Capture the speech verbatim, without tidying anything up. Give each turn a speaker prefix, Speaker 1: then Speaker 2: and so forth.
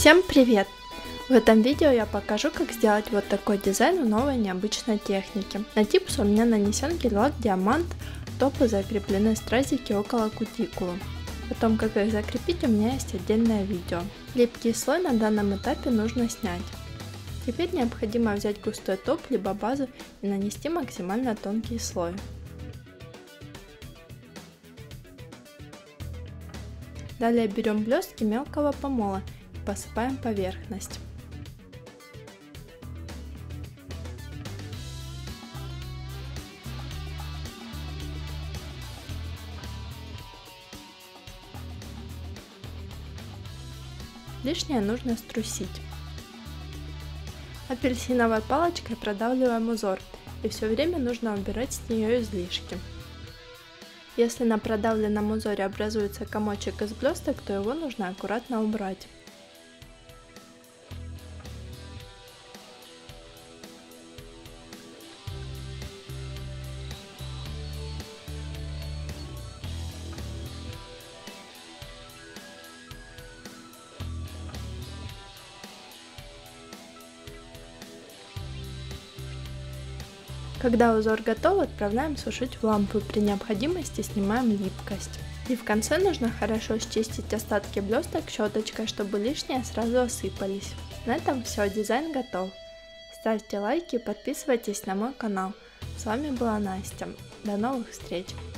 Speaker 1: Всем привет! В этом видео я покажу, как сделать вот такой дизайн в новой необычной технике. На типс у меня нанесен гель-лак Диамант, топы закреплены стразики около кутикулы. О том, как их закрепить, у меня есть отдельное видео. Липкий слой на данном этапе нужно снять. Теперь необходимо взять густой топ либо базу и нанести максимально тонкий слой. Далее берем блестки мелкого помола и посыпаем поверхность. Лишнее нужно струсить. Апельсиновой палочкой продавливаем узор, и все время нужно убирать с нее излишки. Если на продавленном узоре образуется комочек из блесток, то его нужно аккуратно убрать. Когда узор готов, отправляем сушить в лампу, при необходимости снимаем липкость. И в конце нужно хорошо счистить остатки блесток щеточкой, чтобы лишние сразу осыпались. На этом все, дизайн готов. Ставьте лайки и подписывайтесь на мой канал. С вами была Настя. До новых встреч!